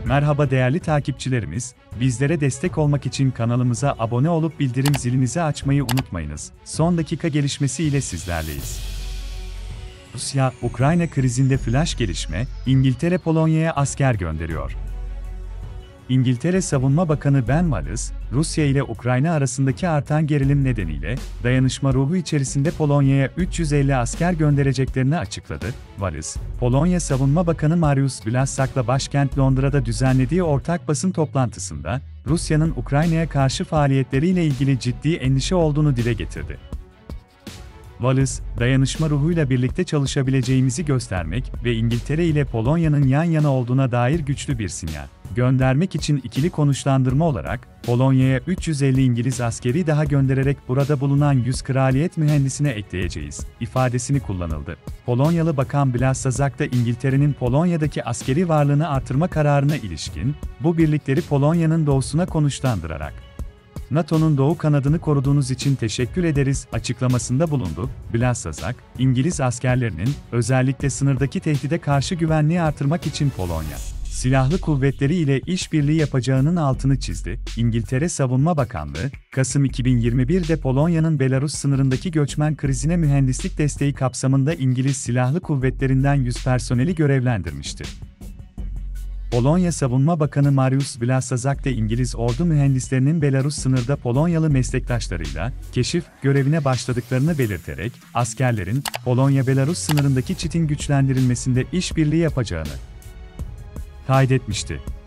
Merhaba değerli takipçilerimiz, bizlere destek olmak için kanalımıza abone olup bildirim zilinizi açmayı unutmayınız. Son dakika gelişmesi ile sizlerleyiz. Rusya-Ukrayna krizinde flash gelişme, İngiltere Polonya'ya asker gönderiyor. İngiltere Savunma Bakanı Ben Wallace, Rusya ile Ukrayna arasındaki artan gerilim nedeniyle dayanışma ruhu içerisinde Polonya'ya 350 asker göndereceklerini açıkladı. Wallace, Polonya Savunma Bakanı Mariusz Błaszczak'la başkent Londra'da düzenlediği ortak basın toplantısında, Rusya'nın Ukrayna'ya karşı faaliyetleriyle ilgili ciddi endişe olduğunu dile getirdi. Wallace, dayanışma ruhuyla birlikte çalışabileceğimizi göstermek ve İngiltere ile Polonya'nın yan yana olduğuna dair güçlü bir sinyal göndermek için ikili konuşlandırma olarak, Polonya'ya 350 İngiliz askeri daha göndererek burada bulunan 100 kraliyet mühendisine ekleyeceğiz, ifadesini kullanıldı. Polonyalı Bakan Błaszczak da İngiltere'nin Polonya'daki askeri varlığını artırma kararına ilişkin, bu birlikleri Polonya'nın doğusuna konuşlandırarak, NATO'nun doğu kanadını koruduğunuz için teşekkür ederiz açıklamasında bulundu. Błaszczak, İngiliz askerlerinin özellikle sınırdaki tehdide karşı güvenliği artırmak için Polonya silahlı kuvvetleri ile işbirliği yapacağının altını çizdi. İngiltere Savunma Bakanlığı, Kasım 2021'de Polonya'nın Belarus sınırındaki göçmen krizine mühendislik desteği kapsamında İngiliz Silahlı Kuvvetlerinden 100 personeli görevlendirmişti. Polonya Savunma Bakanı Mariusz Błaszczak da İngiliz ordu mühendislerinin Belarus sınırda Polonyalı meslektaşlarıyla keşif görevine başladıklarını belirterek, askerlerin Polonya-Belarus sınırındaki çitin güçlendirilmesinde işbirliği yapacağını kaydetmişti.